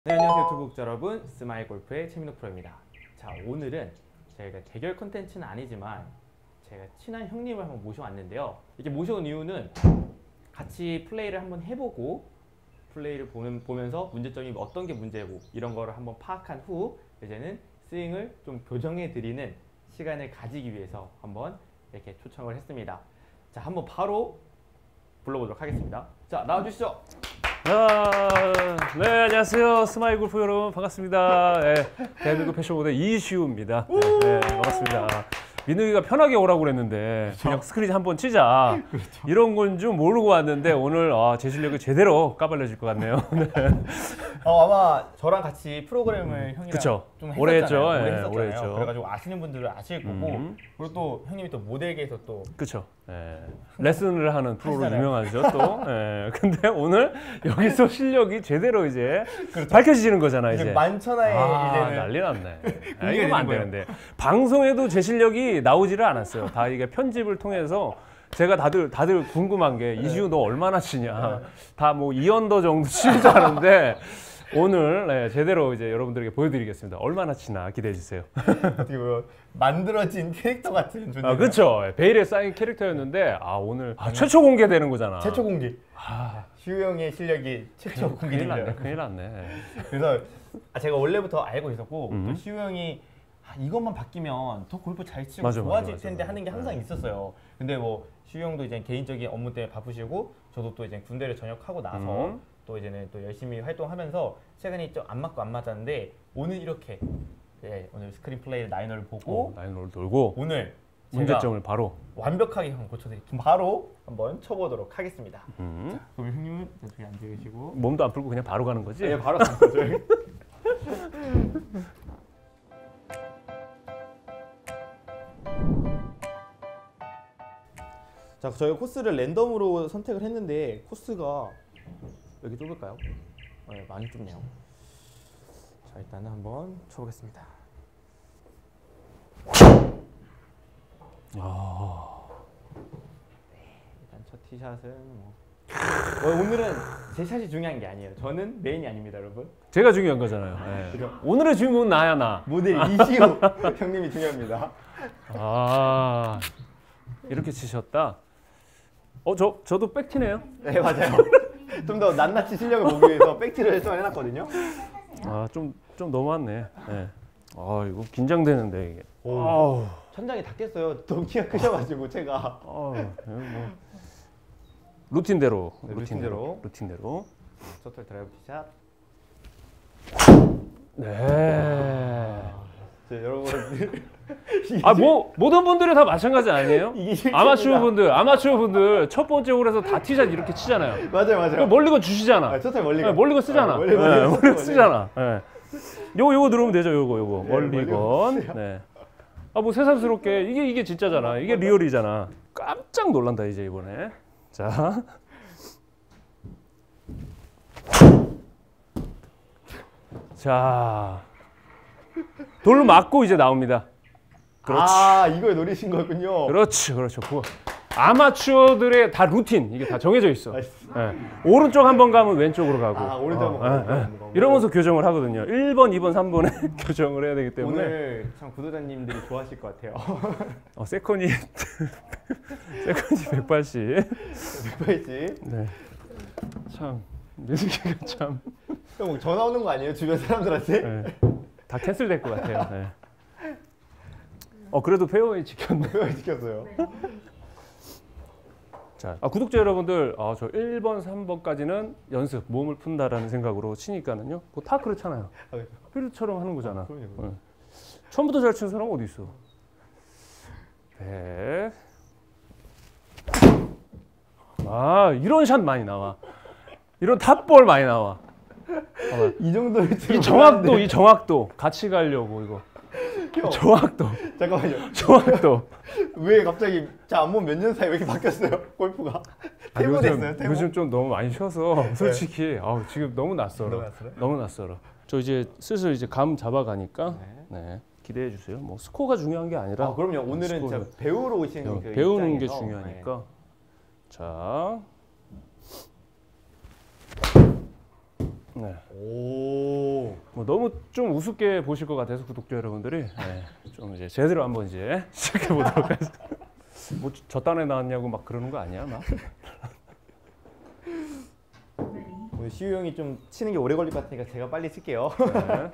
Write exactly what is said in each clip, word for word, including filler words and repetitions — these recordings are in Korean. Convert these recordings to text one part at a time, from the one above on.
네, 안녕하세요 유튜브 구독자 여러분, 스마일골프의 최민호 프로입니다. 자, 오늘은 저희가 대결 콘텐츠는 아니지만 제가 친한 형님을 한번 모셔왔는데요. 이렇게 모셔온 이유는 같이 플레이를 한번 해보고 플레이를 보는, 보면서 문제점이 어떤 게 문제고 이런 거를 한번 파악한 후 이제는 스윙을 좀 교정해 드리는 시간을 가지기 위해서 한번 이렇게 초청을 했습니다. 자, 한번 바로 불러보도록 하겠습니다. 자, 나와주시죠. 아, 네, 안녕하세요. 스마일 골프 여러분 반갑습니다. 네, 대한민국 패션 모델 이시우입니다. 네, 네, 반갑습니다. 민우이가 편하게 오라고 그랬는데 그렇죠? 그냥 스크린 한번 치자. 그렇죠. 이런 건 좀 모르고 왔는데 오늘 아, 제 실력이 제대로 까발려질 것 같네요. 네. 어, 아마 저랑 같이 프로그램을 음, 형이랑 그쵸. 좀 했었잖아요. 오래 했죠. 오래 네, 했었잖아요. 오래 했죠. 그래가지고 아시는 분들은 아실 거고 음. 그리고 또 형님이 또 모델계에서 또 그쵸. 네. 레슨을 하는 프로로 하시잖아요. 유명하죠 또. 네. 근데 오늘 여기서 실력이 제대로 이제 그렇죠. 밝혀지는 거잖아 이제. 이제 만천하에 아, 이제는 난리 났네. 아, 이게 이러면 안 거예요. 되는데 방송에도 제 실력이 나오지를 않았어요. 다 이게 편집을 통해서 제가 다들 다들 궁금한 게 네. 이시우 너 얼마나 치냐. 네. 다 뭐 이 언더 정도 치는 줄 아는데 오늘 네, 제대로 이제 여러분들에게 보여드리겠습니다. 얼마나 치나 기대해 주세요. 어떻게 보면 만들어진 캐릭터 같은 존재. 아, 그렇죠. 베일에 쌓인 캐릭터였는데 아 오늘 아, 최초 공개되는 거잖아. 최초 공개. 아, 시우 형의 실력이 최초 큰일 났네. 공개됩니다. 큰일 났네. 그래서 아, 제가 원래부터 알고 있었고 음. 또 시우 형이 아, 이것만 바뀌면 더 골프 잘 치고 맞아, 좋아질 맞아, 텐데 맞아, 하는 게 항상 네. 있었어요. 근데 뭐 시우 형도 이제 개인적인 업무 때문에 바쁘시고 저도 또 이제 군대를 전역하고 나서 음. 또 이제는 또 열심히 활동하면서 시간이 좀 안 맞고 안 맞았는데 오늘 이렇게 네, 오늘 스크린 플레이 라이너를 보고 어, 라인을 돌고 오늘 문제점을 바로 완벽하게 한번 고쳐드릴게요. 바로 한번 쳐보도록 하겠습니다. 음. 자, 그럼 형님은 저쪽에 앉아 계시고 몸도 안 풀고 그냥 바로 가는 거지? 네, 바로 가는 거죠. 자, 저희가 코스를 랜덤으로 선택을 했는데 코스가 여기 좁을까요? 네, 많이 좁네요. 자, 일단은 한번 쳐보겠습니다. 아... 일단 첫 티샷은 뭐 어, 오늘은 제 샷이 중요한 게 아니에요. 저는 메인이 아닙니다, 여러분. 제가 중요한 거잖아요. 네. 그죠? 오늘의 주인공은 나야 나. 모델 이시우 형님이 중요합니다. 아 이렇게 치셨다. 어 저 저도 백티네요. 네, 맞아요. 좀 더 낱낱이 실력을 보기 위해서 백티를 해놨거든요. 아좀 좀 너무했네. 네. 아 이거 긴장되는데 이게. 오. 아우. 천장이 닿겠어요. 너무 키가 크셔가지고 제가. 아우, 이거 뭐 루틴대로 네, 루틴대로 루틴대로. 셔틀 드라이브 티샷. 네. 자, 여러분. 아 뭐 모든 분들이 다 마찬가지 아니에요? 이게 실제입니다. 아마추어 분들 아마추어 분들 첫 번째 홀에서 다 티샷 이렇게 치잖아요. 맞아요, 맞아요. 멀리건 주시잖아. 아, 셔틀 멀리건. 네, 멀리건 쓰잖아. 아, 멀리, 네, 멀리건 멀리건 쓰- 쓰잖아. 네. 요거 요거 누르면 되죠. 요거 요거 네, 멀리건. 멀리건 네. 아 뭐 새삼스럽게 이게 이게 진짜잖아. 이게 리얼이잖아. 깜짝 놀란다 이제 이번에. 자. 자. 돌 맞고 이제 나옵니다. 그렇지. 아, 이걸 노리신 거군요. 그렇지, 그렇죠. 그거. 아마추어들의 다 루틴 이게 다 정해져 있어. 나이스. 예. 오른쪽 한 번 가면 왼쪽으로 가고. 아, 오른쪽 한번 예, 가면 예. 왼쪽으로 이러면서 교정을 하거든요. 일 번, 이 번, 삼 번에 교정을 해야 되기 때문에. 오늘 참 구독자님들이 좋아하실 것 같아요. 어, 세컨이 세컨이 백팔십. 백팔십. 네. 참 민수기가 참. 형 전화 오는 거 아니에요? 주변 사람들한테? 네. 다 캔슬될 것 같아요. 네. 어 그래도 페어웨이 지켰네. 왜 지켰어요? 자, 아, 구독자 여러분들, 아, 저 일 번, 삼 번까지는 연습, 몸을 푼다라는 생각으로 치니까는요. 뭐 다 그렇잖아요. 아, 그렇죠. 필드처럼 하는 거잖아. 아, 그럼요, 그럼요. 네. 처음부터 잘 치는 사람 어디 있어? 백. 아, 이런 샷 많이 나와. 이런 탑볼 많이 나와. 어, 이 정도 이 정확도, 이 정확도 같이 가려고 이거. 형, 정확도, 잠깐만요. 정확도. 왜 갑자기 제 안몸 몇 년 사이에 왜 이렇게 바뀌었어요? 골프가 아, 퇴보됐어요. 요즘, 퇴보. 요즘 좀 너무 많이 쉬어서 솔직히 아우, 지금 너무 낯설어. 너무 낯설어요? 너무 낯설어. 저 이제 슬슬 이제 감 잡아가니까 네. 네, 기대해 주세요. 뭐 스코어가 중요한 게 아니라 아, 그럼요. 오늘은 스코어를 진짜 배우러 오신 배우, 그 배우는 게 입장에서. 중요하니까. 자, 네. 오. 뭐 너무 좀 우습게 보실 것 같아서 구독자 여러분들이 네, 좀 이제 제대로 한번 이제 시작해 보도록 하겠습니다. 뭐 저딴에 나왔냐고 막 그러는 거 아니야, 막? 오늘 시우 형이 좀 치는 게 오래 걸릴 것 같으니까 제가 빨리 칠게요. 네.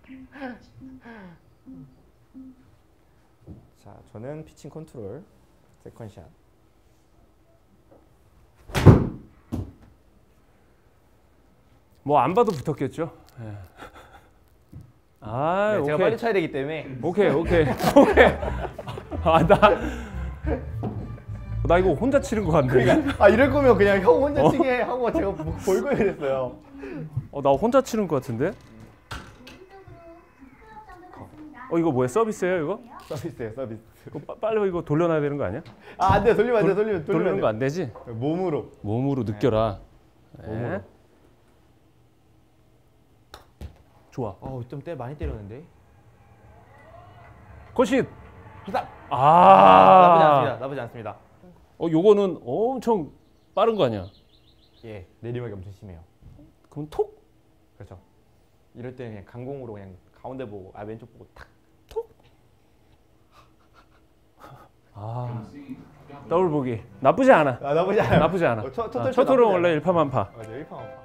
자, 저는 피칭 컨트롤 세컨샷. 뭐 안 봐도 붙었겠죠. 네. 아, 네, 오케이. 제가 빨리 쳐야 되기 때문에. 오케이, 오케이, 오케이. 아, 나, 나 이거 혼자 치는 거 같네. 그러니까 아 이럴 거면 그냥 형 혼자 어? 치게 하고 제가 뭐 볼고 이랬어요. 어, 나 혼자 치는 거 같은데? 어, 이거 뭐야? 서비스예요, 이거? 서비스예요, 서비스. 이거 빠- 빨리 이거 돌려놔야 되는 거 아니야? 아, 안 돼. 돌리면 안 돼. 돌- 돌리면 돌리는 돌리면 거 안 안 되지? 돼. 몸으로. 몸으로 느껴라. 네. 몸으로. 좋아. 어우, 좀 때 많이 때렸는데. 컷잇. 기사. 아, 나쁘지 않습니다. 나쁘지 않습니다. 어, 요거는 엄청 빠른 거 아니야? 예, 내리막이 엄청 심해요. 그럼 톡? 그렇죠. 이럴 때는 그냥 강공으로 그냥 가운데 보고 아 왼쪽 보고 탁. 아, 더블 보기. 나쁘지 않아. 아, 나쁘지 않아요. 나쁘지 않아. 어, 첫- 첫 아, 홀 첫 때 홀은 나쁘지 원래 않아요. 일파만파. 맞아, 일파만파.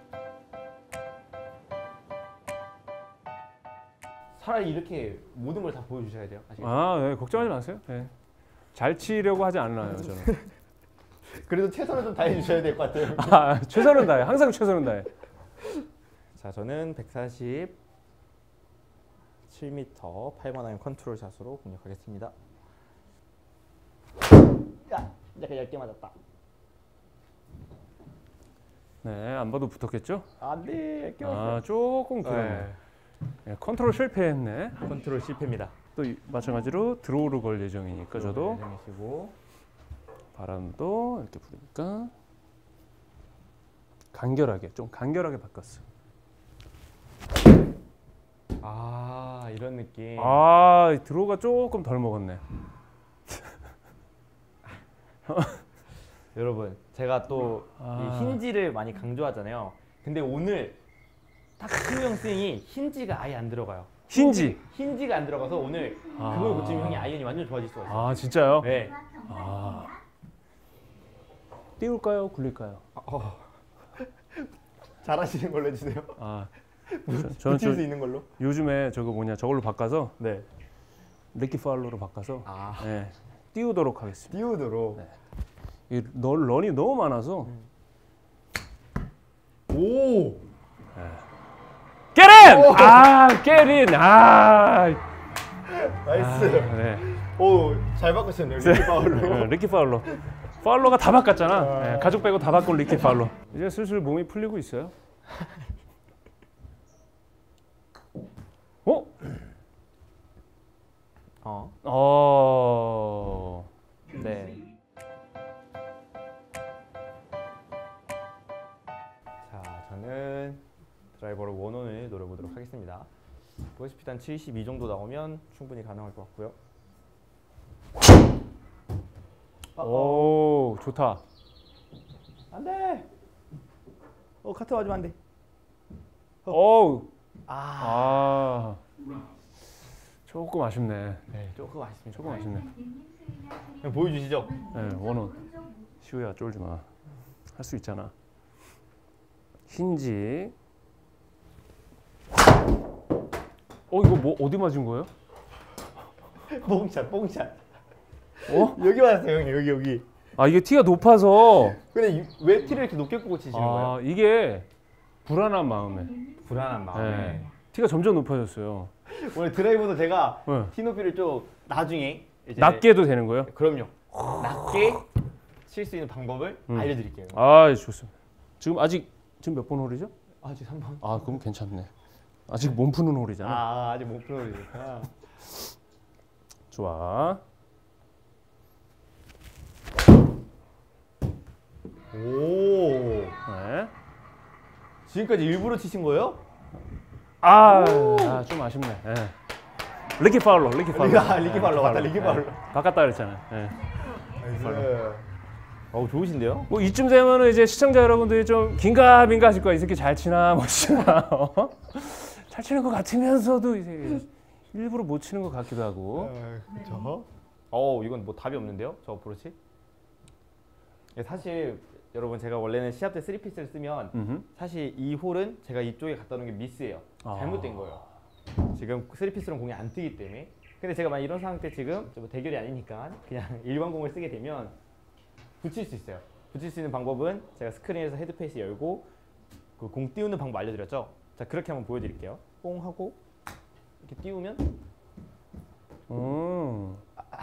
차라리 이렇게 모든 걸 다 보여주셔야 돼요. 아시겠죠? 아, 네, 걱정하지 마세요. 네. 잘 치려고 하지 않나요, 저는. 그래도 최선을 좀 다해 주셔야 될 것 같아요. 아, 최선은 다해. 항상 최선은 다해. 자, 저는 백사십칠 미터 팔 번 아이언 컨트롤 샷으로 공략하겠습니다. 야, 약간 얇게 맞았다. 네, 안 봐도 붙었겠죠? 안 돼, 얇게 맞았어. 아, 조금 그러네. 네, 컨트롤 실패했네. 컨트롤 실패입니다. 또 이- 마찬가지로 드로우를 걸 예정이니까 저도 예정이시고. 바람도 이렇게 부니까 간결하게, 좀 간결하게 바꿨어. 아, 이런 느낌. 아, 이 드로우가 조금 덜 먹었네. 여러분, 제가 또 아. 이 힌지를 많이 강조하잖아요. 근데 오늘 딱 시우 형 스윙이 힌지가 아예 안 들어가요. 힌지. 힌지가 안 들어가서 오늘 아. 그걸 고치면 형이 아이언이 완전 좋아질 수가 있어요. 아, 진짜요? 네. 아. 띄울까요? 굴릴까요? 어. 잘하시는 걸로 해주세요. 아, 붙일 저는 수 저, 있는 걸로. 요즘에 저거 뭐냐 저걸로 바꿔서 네. 리키 파울러로 바꿔서 아, 네, 띄우도록 하겠습니다. 띄우도록. 네. 이 널- 런이 너무 많아서 오. 깨린! 아, 깨린! 아, 나이스. 아, 네. 오, 잘 바꾸셨네요. 리키 파울로. 네, 리키 파울러. 파울러가 다 바꿨잖아. 네, 가족 빼고 다 바꾼 리키 파울러. 이제 슬슬 몸이 풀리고 있어요. 어? 어. 어. 네. 자, 저는 드라이버로 원원을 노려보도록 하겠습니다. 보시피 한 칠십이 정도 나오면 충분히 가능할 것 같고요. 어, 어. 오, 좋다. 안 돼. 어, 카트 맞으면 안 돼. 어우. 아, 아. 조금 아쉽네. 네, 조금 아쉽습니다. 조금 아쉽네. 그냥 보여주시죠. 네, 원원. 시우야 쫄지 마. 할 수 있잖아. 힌지. 어, 이거 뭐 어디 맞은 거예요? 뽕샷, 뽕샷. 어? 여기 맞았어요, 형님. 여기, 여기. 아, 이게 티가 높아서. 근데 이- 왜 티를 이렇게 높게 꽂고 치시는 거예요? 아, 이게 불안한 마음에. 불안한 마음에. 네. 티가 점점 높아졌어요. 오늘 드라이버도 제가 네. 티 높이를 좀 나중에 이제 낮게 해도 되는 거예요? 그럼요. 낮게 칠 수 있는 방법을 음. 알려드릴게요. 아, 좋습니다. 지금 아직 지금 몇 번 홀이죠? 아직 삼 번. 아, 그럼 괜찮네. 아직 몸 푸는 홀이잖아. 아, 아직 못 풀어주니까. 좋아. 오. 네. 지금까지 일부러 치신 거예요? 아, 아, 좀 아쉽네. 네. 리키 파울러, 리키 파울러. 아, 리키 파울러, 맞다, 리키 파울러. 바꿨다 그랬잖아요. 네. 나이스. 어우 좋으신데요? 뭐 이쯤 되면은 이제 시청자 여러분들이 좀 긴가민가 하실 거야. 이 새끼 잘 치나 못 치나. 어? 잘 치는 것 같으면서도 이제 일부러 못 치는 것 같기도 하고. 그렇죠. 어 이건 뭐 답이 없는데요? 저 어프로치? 사실 여러분 제가 원래는 시합 때 쓰리 피스를 쓰면 음흠. 사실 이 홀은 제가 이쪽에 갖다 놓은 게 미스예요. 아. 잘못된 거예요. 지금 쓰리 피스로 공이 안 뜨기 때문에. 근데 제가 만약 이런 상황 때 지금 뭐 대결이 아니니까 그냥 일반 공을 쓰게 되면 붙일 수 있어요. 붙일 수 있는 방법은 제가 스크린에서 헤드페이스 열고 그 공 띄우는 방법 알려드렸죠? 자 그렇게 한번 보여드릴게요. 뽕 하고 이렇게 띄우면 음.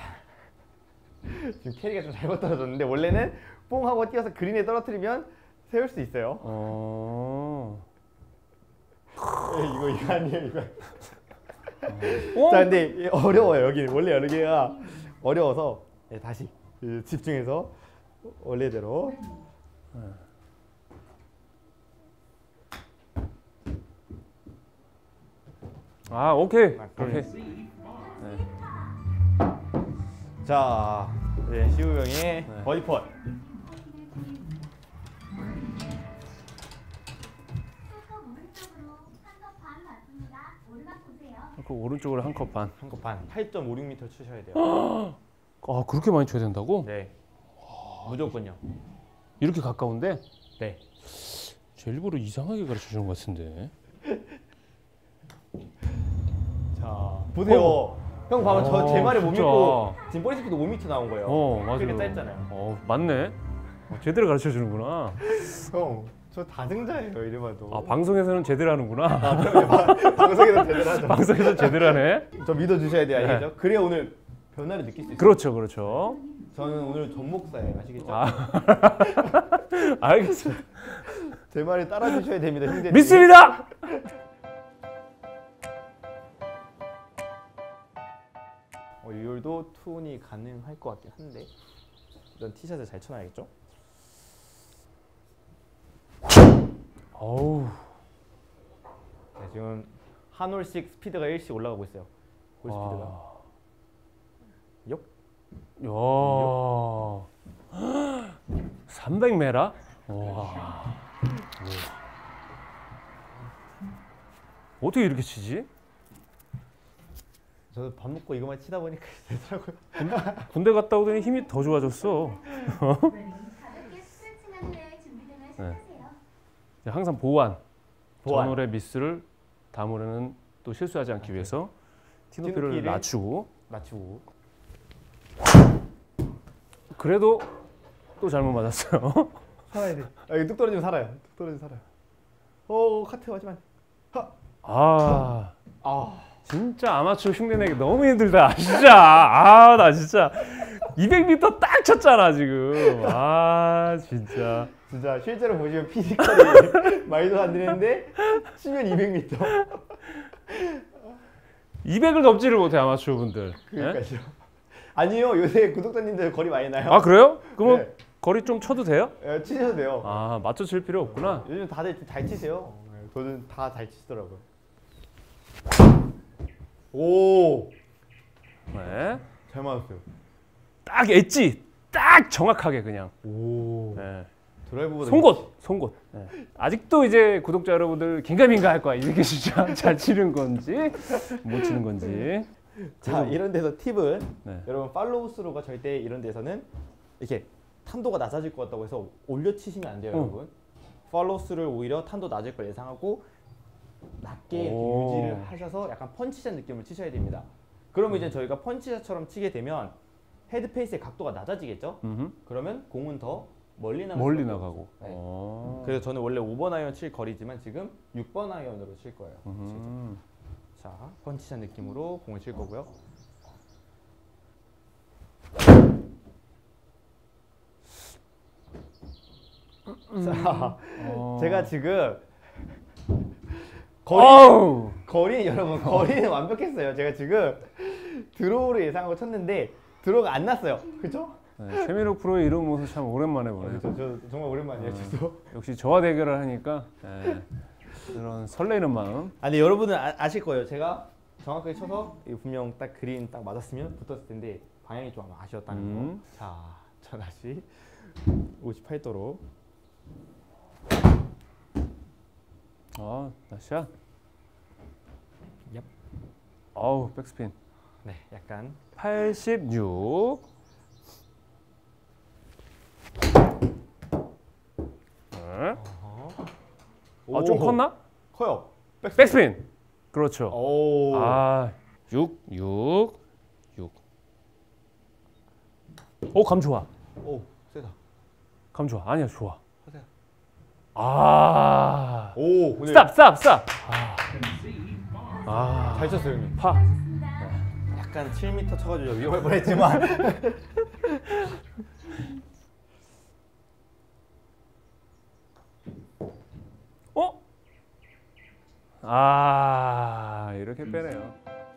지금 캐리가 좀 잘못 떨어졌는데 원래는 뽕 하고 띄워서 그린에 떨어뜨리면 세울 수 있어요. 어. 이거 이거 아니에요 이거. 어? 자 근데 어려워요 여기 원래 여기가 어려워서 네, 다시 집중해서 원래대로. 아 오케이. 아, 오케이. 자 이제 시우 형의 네. 버디 펫. 그 오른쪽으로 한 컵 반. 한 컵 반. 팔 점 오육 미터 치셔야 돼요. 아 그렇게 많이 쳐야 된다고? 네. 무조건요. 이렇게 가까운데? 네. 제 일부러 이상하게 가르쳐 주는 것 같은데. 자 보세요. 어. 형 봐봐 저 제 어, 말을 못 진짜. 믿고 지금 버디 스피드 오 미터 나온 거예요. 어 맞아요. 그렇게 짧잖아요. 어 맞네. 어, 제대로 가르쳐 주는구나. 형 저 다승자예요 이래봐도. 아 방송에서는 제대로 하는구나. 방송에서 제대로 하죠. 방송에서 제대로 하네. 저 믿어주셔야 돼요 알겠죠? 그래야 오늘 변화를 느낄 수 있어요. 그렇죠, 그렇죠. 저는 오늘 전목사예요 아시겠죠? 아 알겠어. 제 말을 따라주셔야 됩니다 형제님. 믿습니다. 어, 이 홀도 투혼이 가능할 것 같긴 한데 일단 티샷을 잘 쳐놔야겠죠? 어우. 네, 지금 한 홀씩 스피드가 일씩 올라가고 있어요. 홀 스피드가. 역? 야. 삼백 메라? 와. 어떻게 이렇게 치지? 저도 밥 먹고 이거만 치다 보니까 되더라고요. 군대 갔다 오더니 힘이 더 좋아졌어. 가볍게 스트레칭한 후에 준비되면 시작하세요. 항상 보완. 보완. 전홀의 미스를 다음 홀에는 또 실수하지 않기 위해서 티높이를 티높이를 낮추고. 맞추고. 그래도 또 잘못 맞았어요. 살아야 돼. 아, 이거 뚝 떨어지면 살아요. 뚝 떨어지면 살아요. 오 카트 하지만. 하. 아. 아. 진짜 아마추어 흉내내기 너무 힘들다. 진짜. 아, 나 진짜 이백 미터 딱 쳤잖아, 지금. 아, 진짜. 진짜 실제로 보시면 피지컬이 말도 안 되는데 치면 이백 미터. 이백을 넘지를 못해, 아마추어 분들. 그러니까요. 아니요, 요새 구독자님들 거리 많이 나요. 아, 그래요? 그러면 네. 거리 좀 쳐도 돼요? 예, 치셔도 돼요. 아, 맞춰 칠 필요 없구나. 요즘 다들 잘 치세요. 저는 다 잘 치시더라고요. 오, 네. 잘 맞았어요. 딱 엣지. 딱 정확하게 그냥. 오, 네. 드라이브보다 송곳, 송곳. 네. 아직도 이제 구독자 여러분들 긴가민가 할 거야. 이렇게 진짜 잘 치는 건지 못 치는 건지. 자, 이런 데서 팁은 네. 여러분 팔로우 스루가 절대 이런 데서는 이렇게 탄도가 낮아질 것 같다고 해서 올려 치시면 안 돼요, 어. 여러분. 팔로우 스루를 오히려 탄도 낮을 걸 예상하고 낮게 이렇게 오. 유지를 하셔서 약간 펀치샷 느낌을 치셔야 됩니다. 그러면 이제 저희가 펀치샷처럼 치게 되면 헤드 페이스의 각도가 낮아지겠죠? 음흠. 그러면 공은 더 멀리 나갈 멀리 수밖에 나가고. 없죠. 네. 어. 그래서 저는 원래 오 번 아이언 칠 거리지만 지금 육 번 아이언으로 칠 거예요. 음. 자, 펀치샷 느낌으로 공을 칠 거고요. 자, 어. 제가 지금 거리, 어우. 거리 여러분 거리는 완벽했어요. 제가 지금 드로우를 예상하고 쳤는데 드로우가 안 났어요. 그죠? 네, 최민욱 프로의 이런 모습 참 오랜만에 아, 보네요. 저, 저 정말 오랜만이에요. 저도. 역시 저와 대결을 하니까 예, 그런 설레는 마음. 아니 여러분은 아, 아실 거예요. 제가 정확하게 쳐서 이거 분명 딱 그린 딱 맞았으면 붙었을 텐데 방향이 좀 아마 아쉬웠다는 음. 거. 자, 저 다시 오십팔 도로. 아, 나이스샷. 얍. 어우, 백스핀. 네, 약간 팔십육. 네. 아, 좀 컸나? 커요. 백스핀. 그렇죠. 오. 아, 육, 육, 육. 오, 감 좋아. 오, 세다. 감 좋아. 아니야, 좋아. 하세요. 아. 오, 오늘 스탑, 스탑, 스탑. 아. 잘 쳤어요, 형님. 파. 약간 칠 미터 쳐가지고 위험할 뻔했지만. 어? 아, 이렇게 빼네요.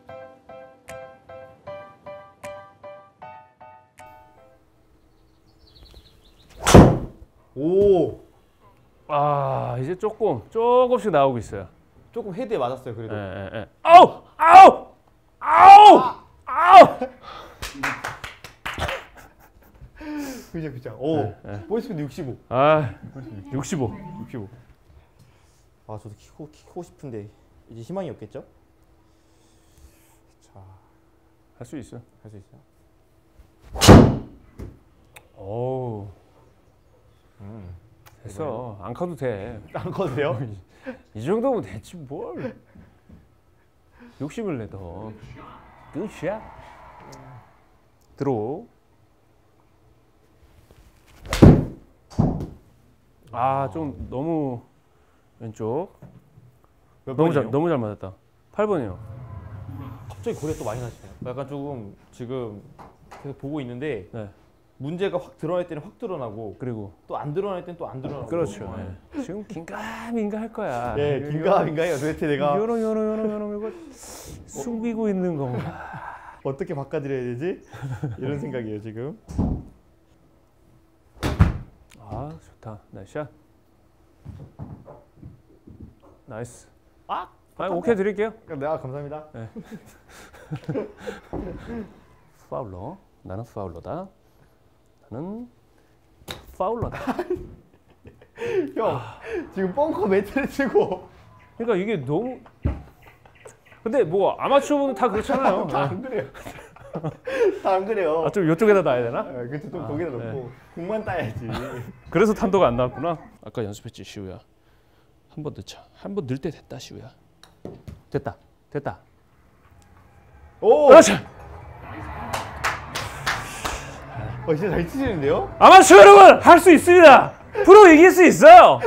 오, 아, 이제 조금 조금씩 나오고 있어요. 조금 헤드에 맞았어요, 그래도. 예, 예, 예. 아우! 아우! 아우! 아우! 그죠, 그죠. 오, 네, 네. 보이스피드 육십오. 아, 육십오. 육십오. 아, 저도 키고 키고 싶은데 이제 희망이 없겠죠? 자, 할 수 있어. 할 수 있어요. 오, 음, 됐어. 안 커도 돼. 안 커도 돼요? 이 정도면 됐지 뭘. 욕심을 내 더. 굿샷. 들어. 아, 좀 너무 왼쪽. 몇 너무 잘 번이에요? 너무 잘 맞았다. 팔 번이요. 갑자기 고려 또 많이 나시네요. 약간 조금 지금 계속 보고 있는데 네. 문제가 확 드러날 때는 확 드러나고 그리고 또 안 드러날 때는 또 안 드러나고. 그렇죠. 네. 지금 긴가민가 할 거야. 예, 긴가민가해요. 도대체 내가 요런 요런 요런 요런 이거 숨기고 있는 건가? 어떻게 바꿔드려야 되지? 이런 생각이에요 지금. 아, 좋다. 나이스 샷. 나이스. 아, 아, 오케이 드릴게요. 네, 아, 감사합니다. 파울러. 나는 파울러다. 나는 파울러다. 형, 지금 벙커 매트를 치고 그러니까 이게 너무. 근데 뭐 아마추어분은 다 그렇잖아요. 다 안 그래요. 다 안 그래요. 아, 좀 이쪽에다 놔야 되나? 아, 그치, 또 아, 거기다 네. 놓고 공만 따야지. 그래서 탄도가 안 나왔구나. 아까 연습했지, 시우야. 한 번 넣자. 한 번 넣을 때 됐다, 시우야. 됐다. 됐다. 오, 그렇지. 어, 진짜 잘 치시는데요? 아마추어 여러분 할 수 있습니다. 프로 이길 수 있어요.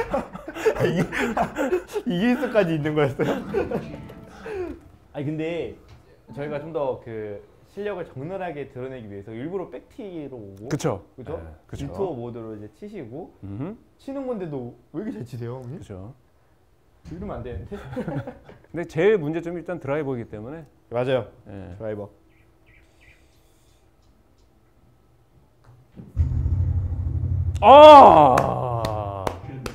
이길 수까지 있는 거였어요? 아니 근데 저희가 좀 더 그 실력을 적나라하게 드러내기 위해서 일부러 백티로 오고, 그쵸. 그죠? 네, 그쵸. 디투어 모드로 이제 치시고 음, 치는 건데도 왜 이렇게 잘 치세요, 형님? 그죠. 이러면 안 되는데. 근데 제일 문제점이 일단 드라이버이기 때문에. 맞아요. 예. 드라이버. 아.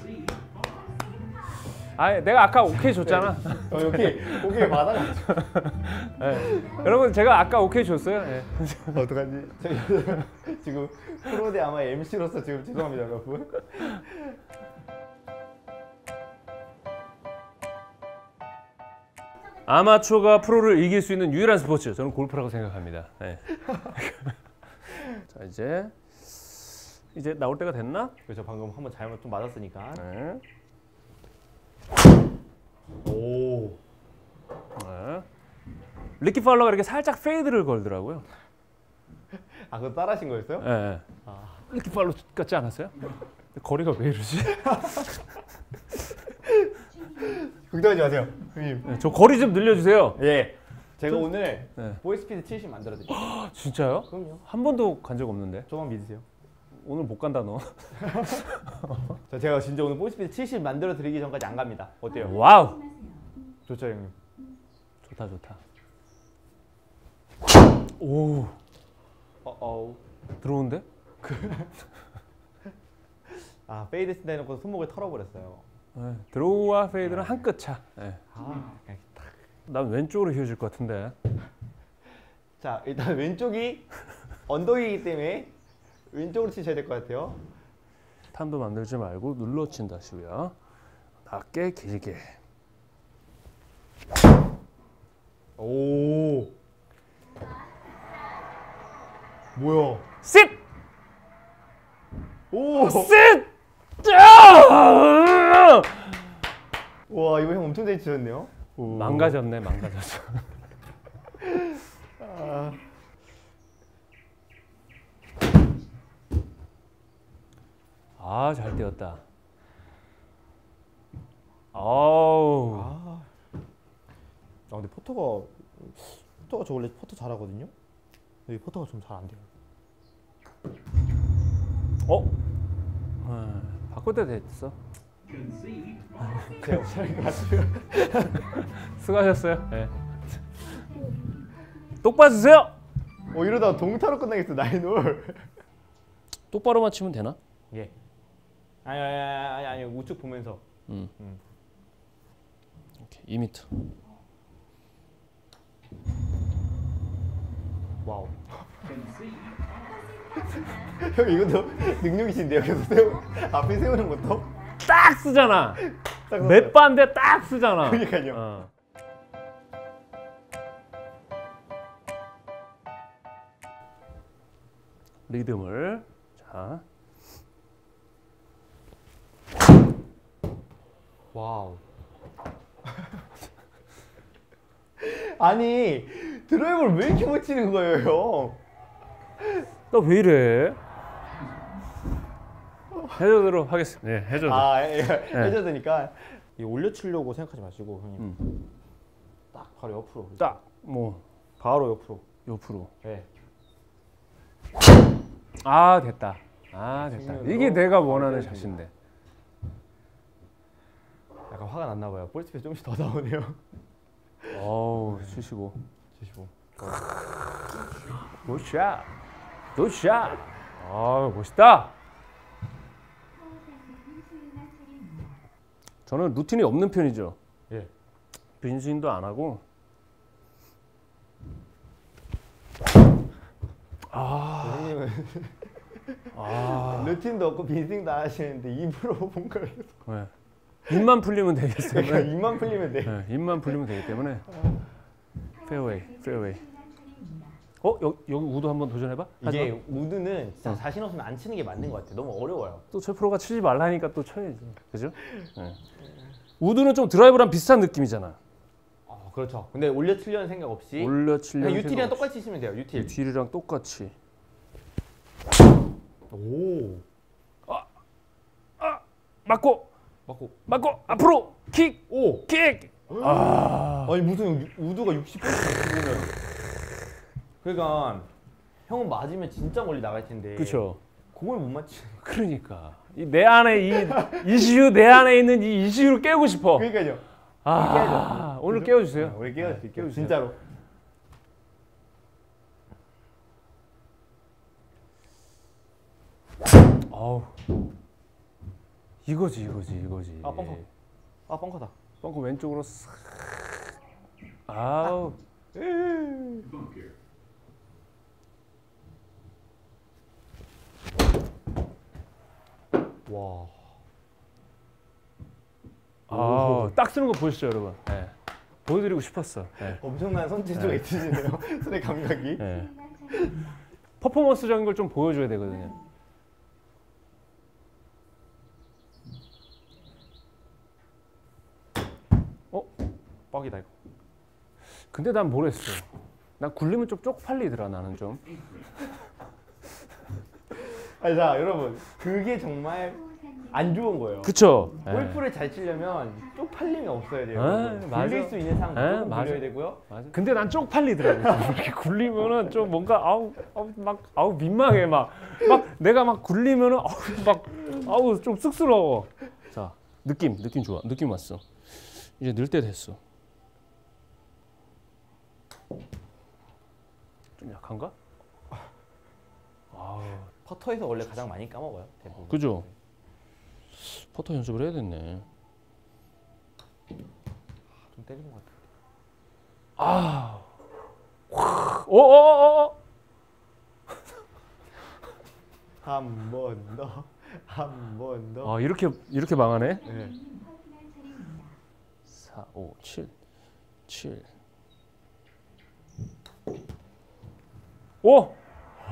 아, 내가 아까 오케이 줬잖아. 어, 여기 고개 받아가지고. 예. 여러분 제가 아까 오케이 줬어요. 예. 어떡하지? 저희 지금 프로대 아마 엠씨로서 지금 죄송합니다, 여러분. 아마추어가 프로를 이길 수 있는 유일한 스포츠, 저는 골프라고 생각합니다. 예. 자, 이제 이제 나올 때가 됐나? 그래서 방금 한번 잘못 좀 맞았으니까. 네. 오. 네. 리키 팔러가 이렇게 살짝 페이드를 걸더라고요. 아, 그거 따라하신 거였어요? 예. 예. 아. 리키 팔러 같지 않았어요? 거리가 왜 이러지? 걱정하지 마세요, 형님. 네, 저 거리 좀 늘려주세요. 예. 제가 오늘 네. 보이스피드 칠십 만들어 드릴게요. 진짜요? 그럼요. 한 번도 간 적 없는데. 저만 믿으세요. 오늘 못 간다 너. 자, 제가 진짜 오늘 보이스피드 칠십 만들어 드리기 전까지 안 갑니다. 어때요? 와우. 좋죠, 형님. 좋다 좋다. 오, 어, 어. 들어온데? 아, 페이드 스다 해놓고 손목을 털어버렸어요. 네. 드로우와 페이드는 한 끗 차. 네. 아, 그냥 딱. 난 왼쪽으로 휘어질 것 같은데. 자, 일단 왼쪽이 언덕이기 때문에 왼쪽으로 치셔야 될 것 같아요. 탐도 만들지 말고 눌러 친다 시우야. 낮게 길게. 오. 뭐야? 씩! 오. 씩! 짜! 와, 이거 형 엄청 잘 치셨네요. 망가졌네, 망가졌어. 아. 아, 잘 뛰었다. 아우. 아. 아, 근데 포터가 포터가 저 원래 포터 잘하거든요. 근데 포터가 좀 잘 안 돼요. 어? 아, 바꿀 때 됐어. 제가 잘 가지고. 수고하셨어요. 네. 똑바로 주세요. 어, 이러다가 동타로 끝나겠어, 나인홀. 똑바로 맞추면 되나? 예. 아니 아니 아니 아니, 아니 우측 보면서. 음. 음. 오케이, 이 미터. 와우. 형 이것도 능력이신데요. 계속 세우 앞에 세우는 것도 딱 쓰잖아. 딱 몇 반대 딱 쓰잖아. 그러니까요. 어. 리듬을 자. 와우. 아니 드라이버를 왜 이렇게 못 치는 거예요, 형? 너 왜 이래? 해저드로 하겠습니다. 네, 해저드. 아, 예, 예. 해줘야 되니까 이 올려치려고 생각하지 마시고 형님. 음. 딱 바로 옆으로. 딱 뭐 바로 옆으로. 옆으로. 예. 아 됐다. 아 됐다. 측면으로 이게 내가 원하는 바로 샷인데. 약간 화가 났나 봐요. 볼스피드 조금씩 더 나오네요. 어우 칠십오. 칠십오. 굿샷. 굿샷. 아 멋있다. 저는 루틴이 없는 편이죠. 예. 빈스윙도 안 하고. 아, 형님은 아, 루틴도 없고 빈스윙도 안 하시는데 입으로 뭔가 계속. 네. 입만 풀리면 되기 그러니까 때문에. 입만 풀리면 돼. 네, 입만 풀리면 되기 때문에. 페어웨이, 페어웨이. 어, 여기, 여기 우드 한번 도전해봐. 이게 하지마. 우드는 진짜 어. 자신 없으면 안 치는 게 맞는 것 같아. 너무 어려워요. 또 최 프로가 치지 말라니까 또 쳐야지. 그죠? 네. 우드는 좀 드라이브랑 비슷한 느낌이잖아. 아, 그렇죠. 근데 올려 치려는 생각 없이 올려 치려는 그냥 유틸이랑 생각 없이. 똑같이 치면 돼요. 유틸. 딜이랑 똑같이. 오. 맞고, 맞고. 맞고, 앞으로 킥, 오. 킥. 아, 아니 무슨 유- 우드가 육십 퍼센트 치면. 그러니까 형은 맞으면 진짜 멀리 나갈 텐데. 그렇죠. 공을 못 맞지. 그러니까 이 내 안에 이 이슈 내 안에 있는 이 이슈를 깨우고 싶어. 그러니까요. 아, 깨야죠. 오늘 그죠? 깨워주세요. 네, 오늘 깨워줄게요. 네, 깨워주세요. 진짜로. 아우, 이거지, 이거지, 이거지. 아, 벙커. 아, 벙커다. 벙커 왼쪽으로 싹. 아우, 와. 아, 딱 쓰는 거 보시죠, 여러분. 네. 보여드리고 싶었어. 네. 엄청난 손재주가 네. 있으시네요. 손의 감각이. 네. 퍼포먼스적인 걸 좀 보여줘야 되거든요. 어? 뻑이다 이거. 근데 난 모르겠어. 난 굴리면 좀 쪽팔리더라, 나는 좀. 아니 자 여러분 그게 정말 안 좋은 거예요. 그쵸? 골프를 잘 치려면 쪽팔림이 없어야 돼요. 아, 여러분. 맞아. 굴릴 수 있는 상황 아, 무조건 맞아. 굴려야 되고요. 맞아. 근데 난 쪽팔리더라고. 이렇게 굴리면은 좀 뭔가 아우, 아우 막 아우 민망해 막. 막 내가 막 굴리면은 아우 막 아우 좀 쑥스러워. 자, 느낌 느낌 좋아. 느낌 왔어. 이제 늘 때 됐어. 좀 약한가? 아우, 퍼터에서 원래 가장 많이 까먹어요. 대부분. 그죠? 퍼터 연습을 해야 됐네. 좀 때리는 것 같아. 아, 어어어어. 한 번 더. 한 번 더. 아 이렇게 이렇게 망하네. 네. 퍼팅할 차례입니다. 사, 오, 칠, 칠. 오!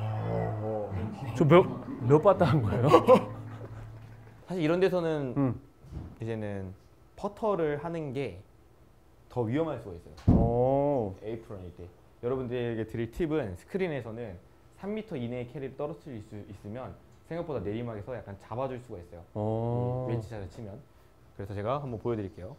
저몇몇 바트 한 거예요? 사실 이런 데서는 음. 이제는 퍼터를 하는 게 더 위험할 수가 있어요. 오. 에이프런일 때. 여러분들에게 드릴 팁은 스크린에서는 삼 미터 이내의 캐리를 떨어뜨릴 수 있으면 생각보다 내리막에서 약간 잡아줄 수가 있어요. 오. 이 웨지샷을 치면. 그래서 제가 한번 보여드릴게요.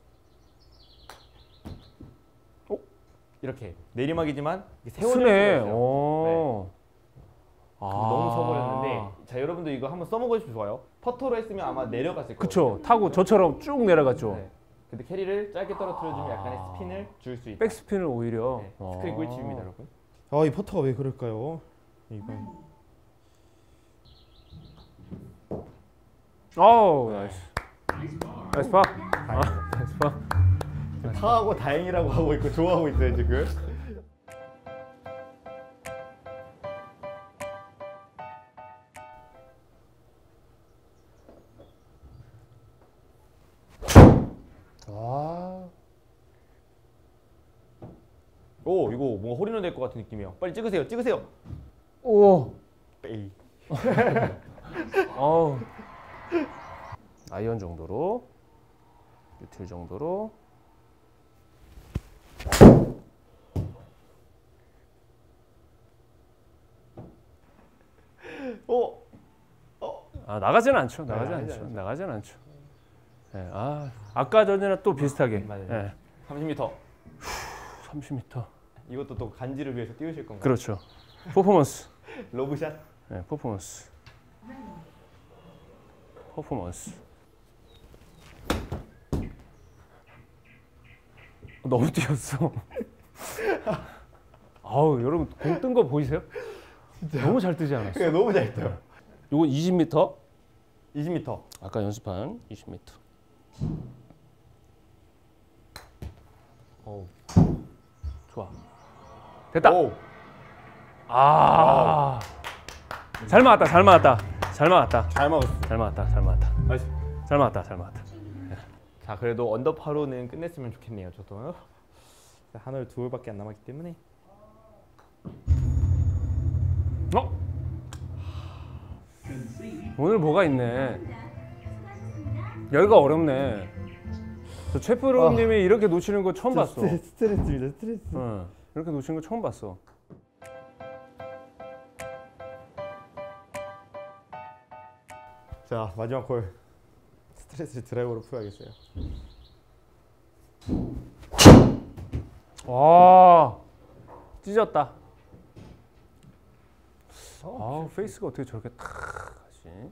어? 이렇게 내리막이지만 세워질 수가 쓰네. 있어요. 오. 아. 너무 서버렸는데 자 여러분들 이거 한번 써먹으시면 좋아요. 퍼터로 했으면 아마 내려갔을 거예요. 그쵸. 타고 저처럼 쭉 내려갔죠. 네. 근데 캐리를 짧게 떨어뜨려주면 아. 약간의 스핀을 줄 수 있다. 백스핀을 오히려. 네. 아. 스크린 꿀팁입니다, 여러분. 아, 이 퍼터가 왜 그럴까요? 이건 어우, 나이스. 나이스 파. 아, 나이스 파. 타하고 다행이라고 하고 있고 좋아하고 있어요 지금. 아. 오, 이거 뭔가 홀인원 될 것 같은 느낌이에요. 빨리 찍으세요, 찍으세요. 오. 에이. 어우. 아이언 정도로. 유틸 정도로. 오, 아 나가지는 않죠. 네, 나가지 나가지 않죠. 않죠. 나가진 않죠. 네, 아 아까 전이랑 또 비슷하게. 맞아요. 네, 삼십 미터. 삼십 미터. 이것도 또 간지를 위해서 띄우실 건가요? 그렇죠. 퍼포먼스. 러브샷. 네, 퍼포먼스. 퍼포먼스. 너무 뛰었어. 아우 여러분 공 뜬 거 보이세요? 너무 잘 뜨지 않았어? 그래, 너무 잘 떠요. 이건 이십 미터. 이십 미터. 아까 연습한 이십 미터. 오. 좋아. 됐다. 오. 아. 잘 맞았다. 잘 맞았다. 잘 맞았다. 잘 먹었어. 잘 맞았다. 잘 맞았다. 나이스. 잘 맞았다. 잘 맞았다. 자, 그래도 언더파로는 끝냈으면 좋겠네요. 저도 한 홀, 두 홀밖에 안 남았기 때문에. 어? 오늘 뭐가 있네. 여기가 어렵네. 저 최프로님이 이렇게 놓치는 거 처음 봤어. 스트레스입니다, 스트레스. 응. 이렇게 놓치는 거 처음 봤어. 자, 마지막 홀. 스트레스를 드라이버로 풀어야겠어요. 와, 찢었다. 아, 페이스가 어떻게 저렇게 탁 하지?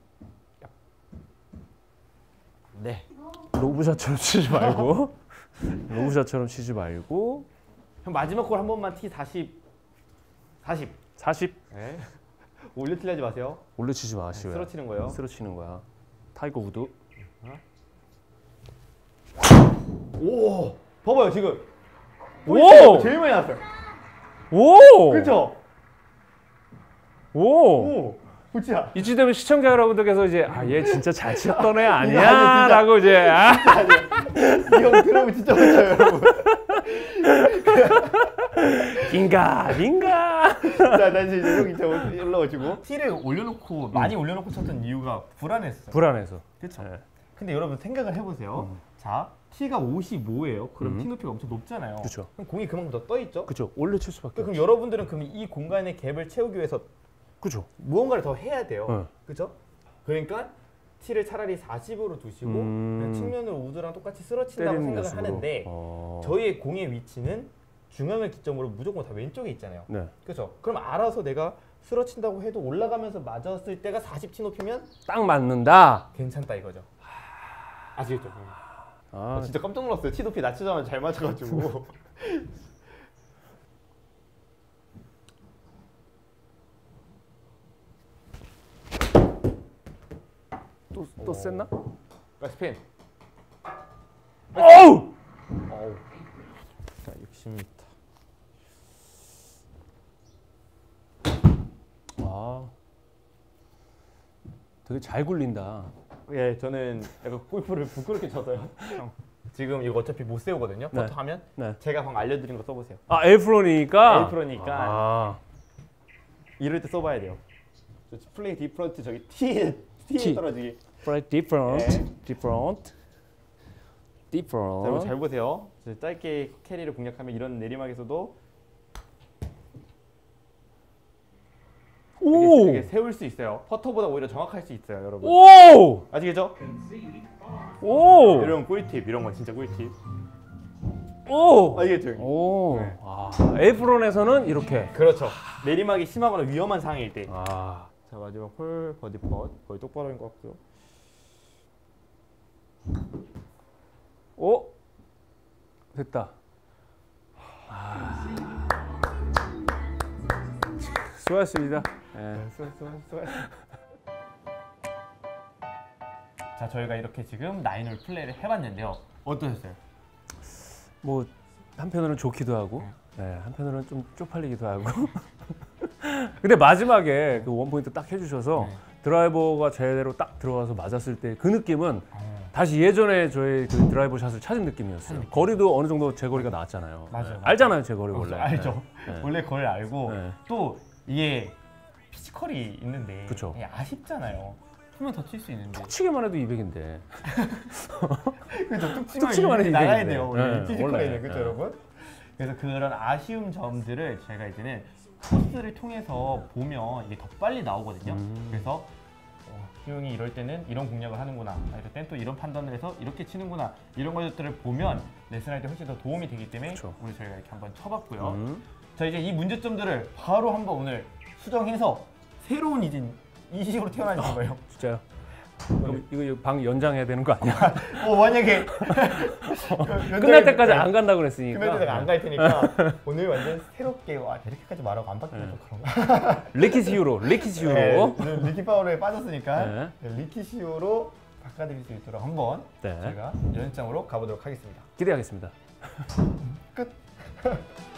네. 로브샷처럼 치지 말고, 로브샷처럼 치지 말고. 형 마지막 홀 한 번만 티 사십. 사십. 사십. 네. 올려 틸하지 마세요. 올려 치지 마, 시오야. 쓰러치는 거예요. 쓰러치는 거야. 타이거 우드. 오, 봐봐요 지금. 오! 제일 많이 났어요. 오! 그렇죠? 오! 오, 보자. 이쯤 되면 시청자 여러분들께서 이제 아, 얘 진짜 잘 치었던 애 아니야? 아니야, 진짜. 라고 이제 아. 이형 들으면 진짜 못쳐요 여러분. 인가, 인가. 자, 다시 이제 형 이제 올라오시고. 티를 올려놓고 많이 올려놓고 쳤던 이유가 불안했어요. 불안해서. 그렇죠. 네. 근데 여러분 생각을 해보세요. 자, 티가 오십오예요. 그럼 음. 티 높이가 엄청 높잖아요. 그쵸. 그럼 공이 그만큼 더 떠 있죠. 그쵸. 올려 칠 수밖에 그럼 없죠. 여러분들은 그럼 이 공간의 갭을 채우기 위해서 그쵸. 무언가를 더 해야 돼요. 네. 그렇죠? 그러니까 티를 차라리 사십으로 두시고 음. 그냥 측면으로 우드랑 똑같이 쓰러친다고 때리는 생각을 녀석으로. 하는데 어. 저희의 공의 위치는 중앙을 기점으로 무조건 다 왼쪽에 있잖아요. 네. 그렇죠? 그럼 알아서 내가 쓰러친다고 해도 올라가면서 맞았을 때가 사십 티 높이면 딱 맞는다. 괜찮다 이거죠. 아시겠죠? 아, 아, 진짜 깜짝 놀랐어요. 티 높이 낮추자마자 잘 맞아가지고. 또, 또 셌나? 스핀. 어우! 어우. 자, 육십 미터. 아. 되게 잘 굴린다. 예, 저는 약간 골프를 부끄럽게 쳐서요. 지금 이거 어차피 못 세우거든요. 네. 퍼터 하면 네. 제가 방금 알려드린 거 써보세요. 아 에이프론이니까. 에이프론이니까. 아, 이럴 때 써봐야 돼요. 저 플레이 디프런트 저기 T에 T에 T. 떨어지기. right different, 네. different, 자, different. 여러분 잘 보세요. 저 짧게 캐리를 공략하면 이런 내리막에서도 오, 이렇게 세울 수 있어요. 퍼터보다 오히려 정확할 수 있어요, 여러분. 오, 아시겠죠? 오, 이런 꿀팁, 이런 건 진짜 꿀팁. 오, 아시겠죠? 오. 네. 아, 에이프론에서는 이렇게. 그렇죠. 내리막이 심하거나 위험한 상황일 때. 아, 자, 마지막 홀 버디 펫 거의 똑바로인 것 같고요. 오, 됐다. 아, 수고하셨습니다. 네. 수고, 수고, 수고. 자, 저희가 이렇게 지금 나인홀 플레이를 해봤는데요. 어떠셨어요? 뭐 한편으로는 좋기도 하고, 네, 한편으로는 좀 쪽팔리기도 하고. 근데 마지막에 그 원 포인트 딱 해주셔서 네. 드라이버가 제대로 딱 들어가서 맞았을 때 그 느낌은 다시 예전에 저의 그 드라이버 샷을 찾은 느낌이었어요. 거리도 어느 정도 제 거리가 나왔잖아요. 맞아요, 네, 맞아요. 알잖아요, 제 거리 원래. 알죠. 네. 원래 그걸 알고 네. 또 이게 피지컬이 있는데 그쵸. 이게 아쉽잖아요. 풀면 더 칠 수 있는데. 툭 치기만 해도 이백인데. 그렇죠. 툭 툭 치기만 해도 나가야 이백인데. 돼요. 원래 네, 피지컬에는 원래. 그렇죠, 네. 여러분. 그래서 그런 아쉬운 점들을 저희가 이제는 코스를 통해서 보면 이게 더 빨리 나오거든요. 음. 그래서 어, 희용이 이럴 때는 이런 공략을 하는구나, 아, 이럴 때는 또 이런 판단을 해서 이렇게 치는구나, 이런 것들을 보면 레슨할 때 훨씬 더 도움이 되기 때문에 그쵸. 오늘 저희가 이렇게 한번 쳐봤고요. 음. 자, 이제 이 문제점들을 바로 한번 오늘 수정해서 새로운 이진 이식으로 태어나는 거예요. 진짜요? 그럼 이거 방 연장해야 되는 거 아니야? 어, 만약에 끝날 때까지 안 간다고 그랬으니까. 끝날 때까지 안 갈 테니까 오늘 완전 새롭게 와 이렇게까지 말하고 안 바뀌면 네. 좀 그런가? 리키스 히어로, 리키스 히어로. 네, 리키 파워에 빠졌으니까 네. 네, 리키 시오로 바꿔드릴 수 있도록 한번 네. 제가 연습장으로 가보도록 하겠습니다. 기대하겠습니다. 끝.